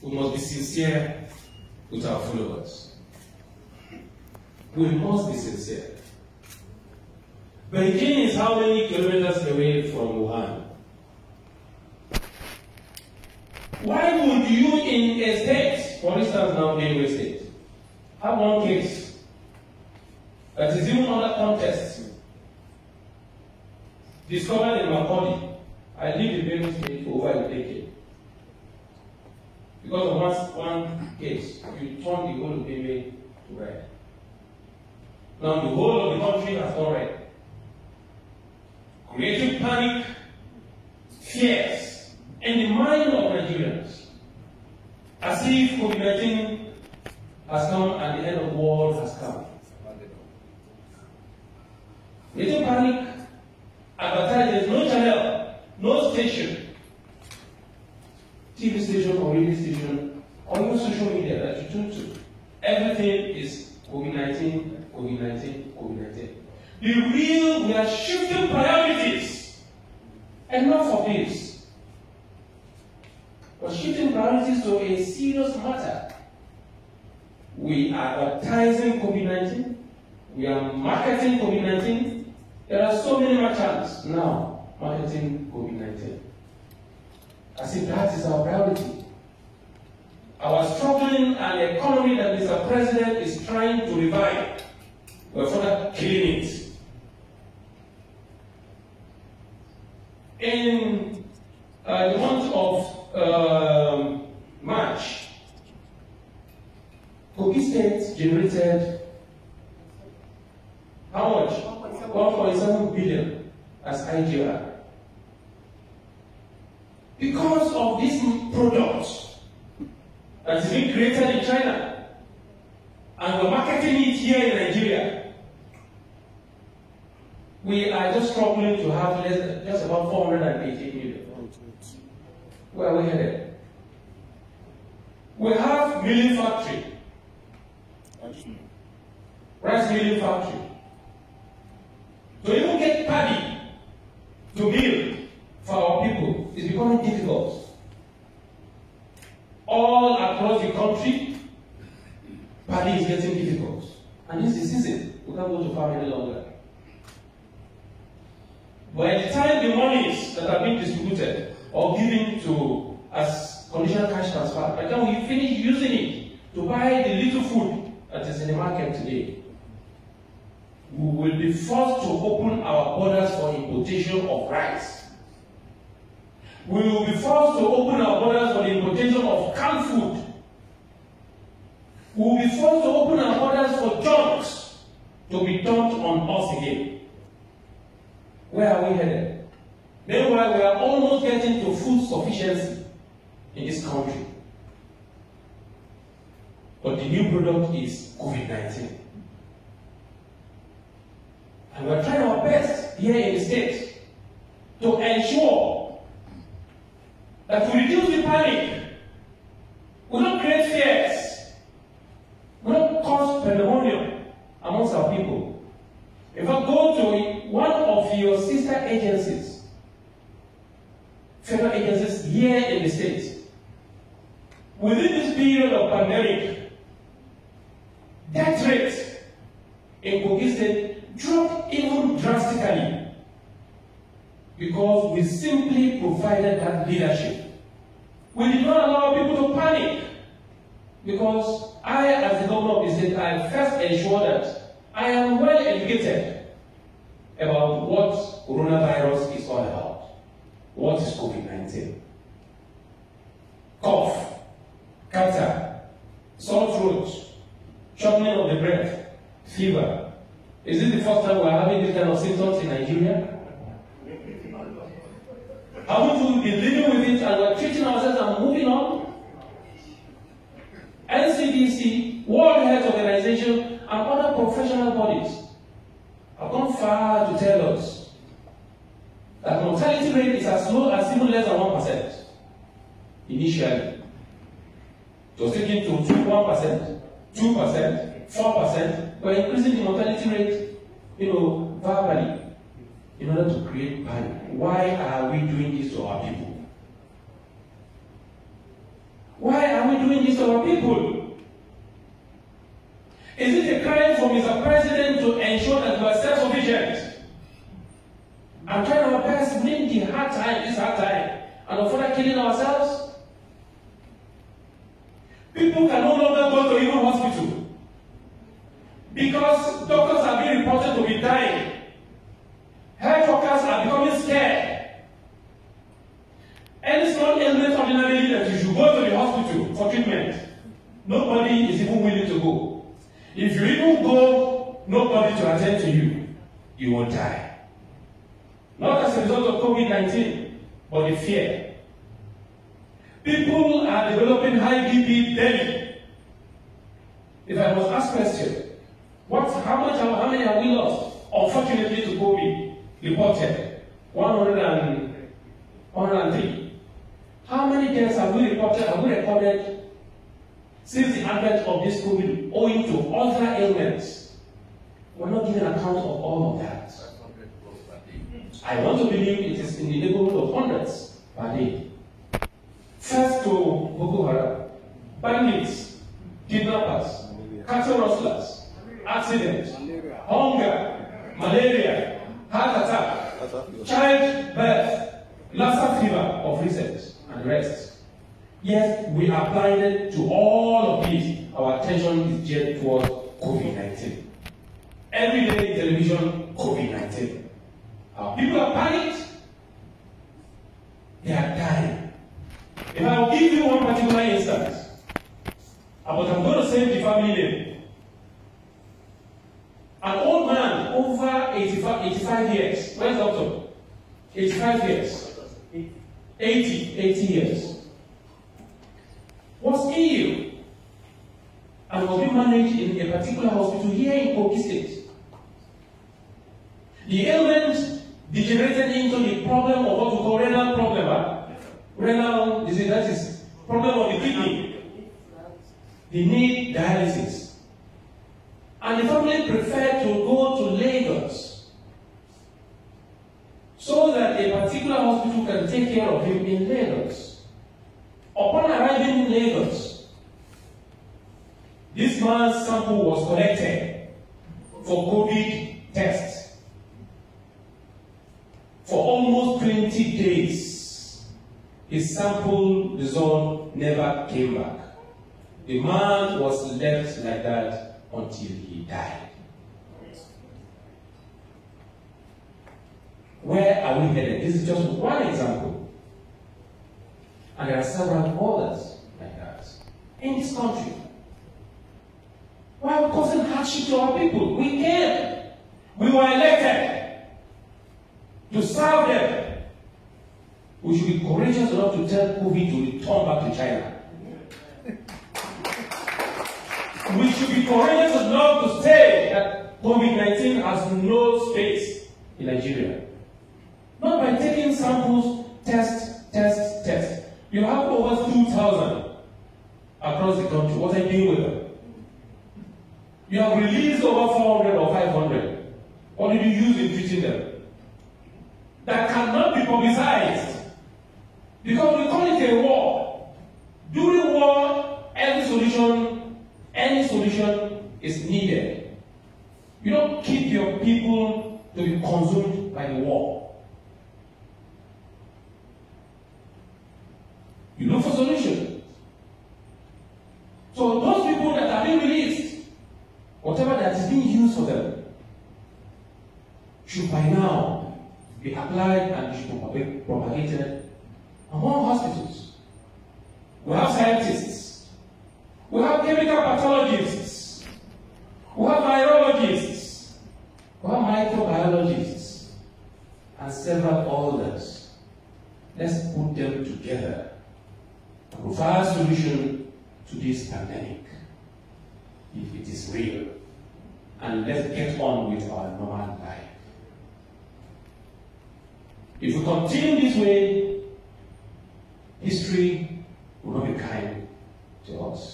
we must be sincere with our followers. We must be sincere. Beijing is how many kilometers away from Wuhan? Why would you in a state, for instance now Benue State, have one case that is even under contest, discovered in Makurdi? I lived in Benue State for over a decade. Because of one case, you turn the whole of Benue to red. Now the whole of the country has gone red. Creating panic, fears in the mind of Nigerians, as if COVID-19 has come and the end of the world has come. Creating panic, advertising, no channel, no station, TV station or radio station, or even social media that you tune to. Everything is COVID-19, COVID-19, COVID-19. We are shifting priorities. Enough of this. We're shifting priorities to a serious matter. We are advertising COVID-19. We are marketing COVID-19. There are so many merchants now marketing COVID-19. As if that is our priority. Our struggling and economy that Mr. President is trying to revive, we're further killing it. In the month of March, Kogi State generated how much? 1.7 billion as IGR. Because of this product that is being created in China, and we're marketing it here in Nigeria, we are just struggling to have just about 480 million. Where are we headed? We have milling factory, rice milling factory. To even get paddy to mill for our people is becoming difficult. All across the country, paddy is getting difficult. And this is the season. We can't go to farm any longer. By the time the monies that are being distributed or given to as conditional cash transfer, by the time we finish using it to buy the little food that is in the market today, we will be forced to open our borders for importation of rice. We will be forced to open our borders for the importation of canned food. We will be forced to open our borders for junks to be dumped on us again. Where are we headed? Meanwhile, we are almost getting to food sufficiency in this country. But the new product is COVID-19. And we're trying our best here in the state to ensure that we reduce the panic. We don't create fears. We don't cause pandemonium amongst our people. If I go to one of your sister agencies, federal agencies here in the state, within this period of pandemic, death rate in Kogi State dropped even drastically because we simply provided that leadership. We did not allow people to panic because I, as the governor of the state, I first ensured that I am well educated about what coronavirus is all about. What is COVID-19? Cough, catarrh, sore throat, shortening of the breath, fever. Is it the first time we are having this kind of symptoms in Nigeria? Haven't we been living with it and we are treating ourselves and moving on? NCDC, World Health Organization, and other professional bodies have gone far to tell us that mortality rate is as low as even less than 1% initially. It was taken to 1%, 2%, 4%. We're increasing the mortality rate, verbally, in order to create panic. Why are we doing this to our people? Why are we doing this to our people? Is it a crime for Mr. President to ensure that we are self-sufficient and trying our best to win the hard time, this hard time, and further killing ourselves? People can no longer go to even hospital because doctors are being reported to be dying. Health workers are becoming scared. Any small illness ordinarily that you should go to the hospital for treatment, nobody is even willing to go. If you even go, nobody to attend to you, you will die. Not as a result of COVID-19, but the fear. People are developing high BP daily. If I was asked question, how many have we lost? Unfortunately to COVID, reported 103. How many deaths have we recorded since the advent of this COVID owing to other ailments? We're not giving account of all of that. I want to believe it is in the neighborhood of hundreds per day. First to Boko Haram, bandits, kidnappers, cattle rustlers, accidents, hunger, malaria, heart attack, childbirth, Lassa fever of recent, and the rest. Yes, we are blinded to all of these. Our attention is geared towards COVID-19. Every day in television, COVID-19. Our people are panicked. They are dying. If I will give you one particular instance, but I'm going to say the family name. An old man over 85 years. Where's the doctor? 85 years. 80 years. Was ill and was being managed in a particular hospital here in Kogi State. The ailment degenerated into the problem of what we call renal problem. Renal disease, that is problem of the kidney. They need dialysis. And the family preferred to go to Lagos so that a particular hospital can take care of him in Lagos. Upon arriving in Lagos, this man's sample was collected for COVID tests. For almost 20 days, his sample result never came back. The man was left like that until he died. Where are we headed? This is just one example. And there are several others like that in this country. Why are we causing hardship to our people? We came. We were elected to serve them. We should be courageous enough to tell COVID to return back to China. We should be courageous enough to say that COVID-19 has no space in Nigeria. Not by taking samples, test. You have over 2,000 across the country. What are you doing with them? You have released over 400 or 500. What did you use in treating them? That cannot be publicized. Because we call it a war. During war, any solution is needed. You don't keep your people to be consumed by the war. You look for solutions. So those people that are being released, whatever that is being used for them, should by now be applied and should be propagated among hospitals. We have scientists. We have chemical pathologists. We have virologists. We have microbiologists. And several others. Let's put them together and provide a solution to this pandemic, if it is real. And let's get on with our normal life. If we continue this way, history will not be kind to us.